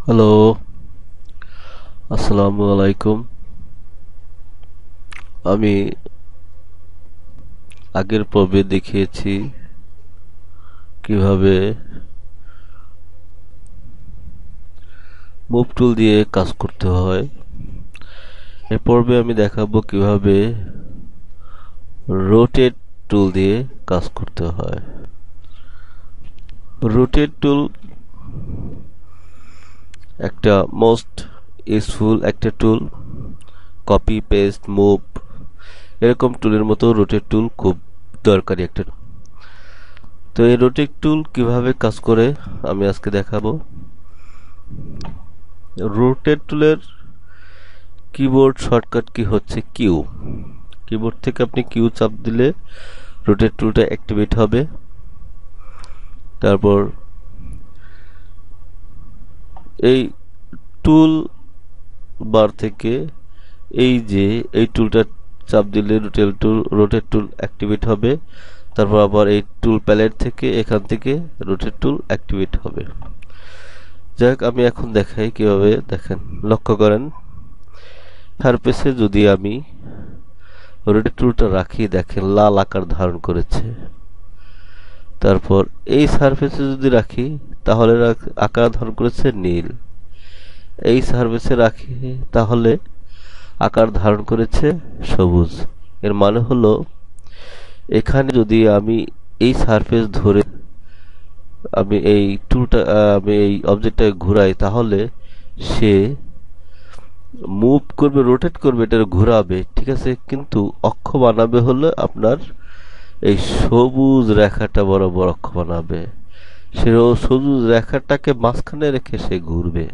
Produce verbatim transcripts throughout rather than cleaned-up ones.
Hello, আসসালামু আলাইকুম। আমি আগের পর্বে দেখিয়েছি কিভাবে মুভ টুল দিয়ে কাজ করতে হয়। এ পর্বে আমি দেখাবো কিভাবে রোটেট টুল দিয়ে কাজ করতে হয়। রোটেট টুল একটা মোস্ট ইউজফুল একটা টুল। কপি পেস্ট মুভ এরকম টুলের মতো রোটেট টুল খুব দরকারি একটা। তো এই রোটেট টুল কিভাবে কাজ করে আমি আজকে দেখাবো। রোটেট টুলের কিবোর্ড শর্টকাট কি হচ্ছে কিউ। কিবোর্ড থেকে আপনি কিউ চাপ দিলে রোটেট টুলটা অ্যাক্টিভেট হবে। তারপর এই টুল বার থেকে এই যে এই টুলটা চাপ দিলে rotate tool rotate tool activate হবে। তারপর আবার এই টুল প্যালেট থেকে এখান থেকে রোটেট টুল অ্যাক্টিভেট হবে। যাক, আমি এখন দেখাই কিভাবে। দেখেন, লক্ষ্য করেন সারফেসে যদি আমি রোটেট টুলটা রাখি, দেখেন লাল আকার ধারণ করেছে। তারপর এই সারফেসে যদি রাখি তাহলে আকার ধারণ করেছে নীল। এই সারফেসে রাখি তাহলে আকার ধারণ করেছে সবুজ। এর মানে হলো এখানে যদি আমি এই সারফেস ধরে আমি এই টুলটা আমি এই অবজেক্টটাকে ঘুরাই তাহলে সে মুভ করবে, রোটেট করবে, এটা ঘোরাবে, ঠিক আছে, কিন্তু অক্ষ বানাবে হলো আপনার এই সবুজ রেখাটা বরাবর অক্ষ বানাবে। সে সবুজ রেখাটাকে মাঝখানে রেখে সে ঘুরবে।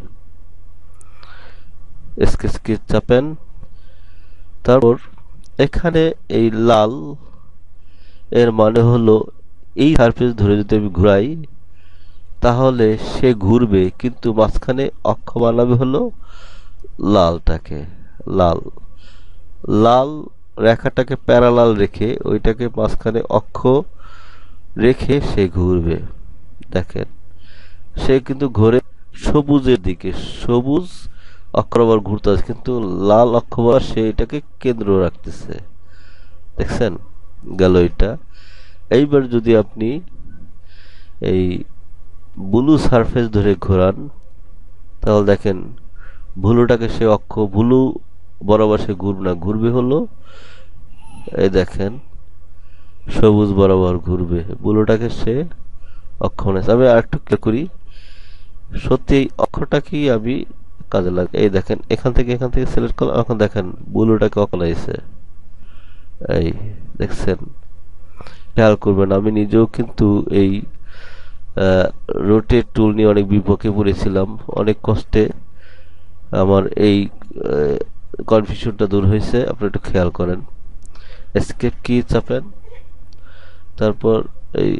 স্কেচ স্কেচ চাপেন। তারপর এখানে এই লাল এর মানে হলো এই সারফেস ধরে যদি আমি ঘুরাই তাহলে সে ঘুরবে, কিন্তু মাঝখানে অক্ষ বানাবে হলো লালটাকে। লাল লাল রেখাটাকে প্যারালাল রেখে ওইটাকে মাঝখানে অক্ষ রেখে সে ঘুরবে। দেখেন, সে কিন্তু ঘুরে সবুজের দিকে, সবুজ অক্ষ বরাবর ঘুরতেছে, কিন্তু লাল অক্ষ বরাবর সে এটাকে কেন্দ্র রাখতেছে। দেখছেন, গেল এটা। এইবার যদি আপনি এই ব্লু সারফেস ধরে ঘোরান তাহলে দেখেন ব্লুটাকে সে অক্ষ ব্লু বরাবর সে ঘুরবে না, ঘুরবে হলো এই দেখেন সবুজ বরাবর ঘুরবে। ব্লুটাকে সে অক্ষ নেছে। আমি আরেকটু ক্লিক করি, সত্যি এই অক্ষটাকেই আমি কাজে লাগাই। এই দেখেন এখান থেকে এখান থেকে সিলেক্ট করলাম, এখন দেখেন ব্লুটাকে অক্ষ লাগিয়েছে। এই দেখছেন, খেয়াল করবেন। আমি নিজেও কিন্তু এই রোটেট টুল নিয়ে অনেক বিপক্ষে পড়েছিলাম। অনেক কষ্টে আমার এই কনফিউশনটা দূর হয়েছে। আপনি একটু খেয়াল করেন। এসকেপ কি চাপেন, তারপর এই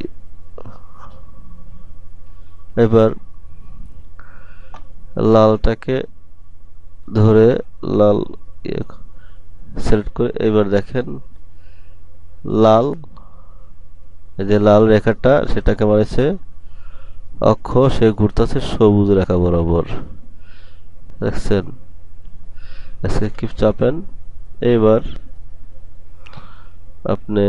এবার লালটাকে ধরে লাল সিলেক্ট করে এবার দেখেন লাল, এই যে লাল রেখাটা সেটাকে মারেছে অক্ষ, সে ঘুরতেছে সবুজ রেখা বরাবর। দেখছেন, এসকেপ চাপেন। এবার আপনি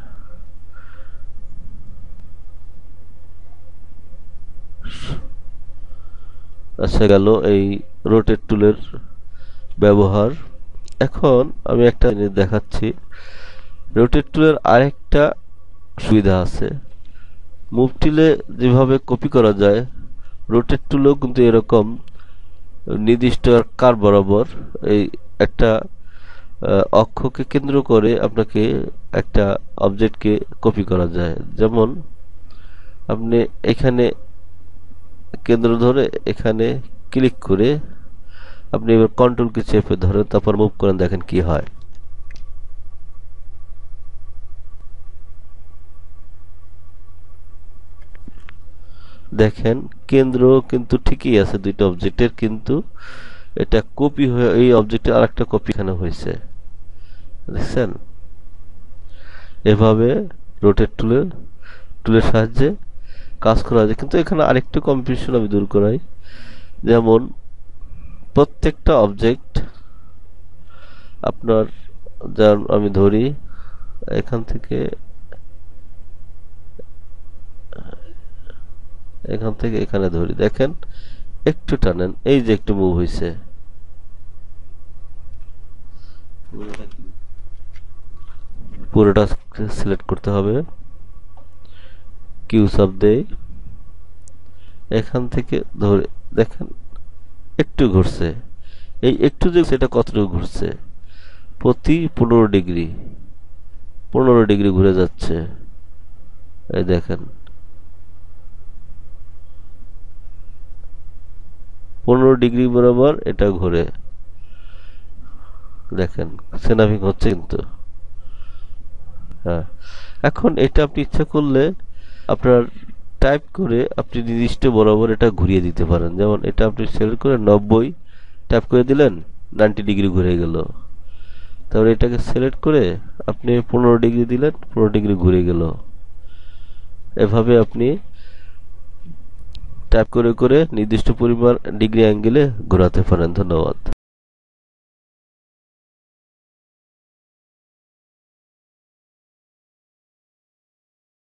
আচ্ছা, গেল এই রোটেট টুলের ব্যবহার। এখন আমি একটা জিনিস দেখাচ্ছি। রোটেট টুলের আরেকটা সুবিধা আছে। মুভ টুলে যেভাবে কপি করা যায়, রোটেট টুলেও কিন্তু এরকম নির্দিষ্ট কার বরাবর এই একটা অক্ষকে কেন্দ্র করে আপনাকে একটা অবজেক্টকে কপি করা যায়। যেমন আপনি এখানে কেন্দ্র ধরে এখানে ক্লিক করে আপনি এবার কন্ট্রোলকে চেপে ধরেন, তারপর মুভ করেন, দেখেন কি হয়। দেখেন কেন্দ্র কিন্তু ঠিকই আছে দুইটা অবজেক্টের, কিন্তু এটা কপি হয়ে এই অবজেক্টের আরেকটা কপি এখানে হয়েছে। দেখছেন, এভাবে রোটেট টুলের টুলের সাহায্যে কাজ করা যায়। কিন্তু এখানে আরেকটু কনফিউশন আমি দূর করাই। যেমন প্রত্যেকটা অবজেক্ট আপনার, যার আমি ধরি এখান থেকে এখান থেকে এখানে ধরি, দেখেন একটু টানেন, এই যে একটু মুভ হয়েছে, পুরোটা সিলেক্ট করতে হবে, কিউ সাব দেই, এখান থেকে ধরে দেখেন একটু ঘুরছে, এই একটু যে সেটা কতটুকু ঘুরছে, প্রতি পনেরো ডিগ্রি পনেরো ডিগ্রি ঘুরে যাচ্ছে, এই দেখেন পনেরো ডিগ্রি বরাবর এটা ঘুরে, দেখেন স্ন্যাপিং হচ্ছে কিন্তু। হ্যাঁ, এখন এটা আপনি ইচ্ছা করলে আপনার টাইপ করে আপনি নির্দিষ্ট বরাবর এটা ঘুরিয়ে দিতে পারেন। যেমন এটা আপনি সিলেক্ট করে নব্বই ট্যাপ করে দিলেন, নাইনটি ডিগ্রি ঘুরে গেল। তারপরে এটাকে সিলেক্ট করে আপনি পনেরো ডিগ্রি দিলেন, পনেরো ডিগ্রি ঘুরে গেল। এভাবে আপনি ট্যাপ করে করে নির্দিষ্ট পরিমাণ ডিগ্রি অ্যাঙ্গেলে ঘোরাতে পারেন। ধন্যবাদ।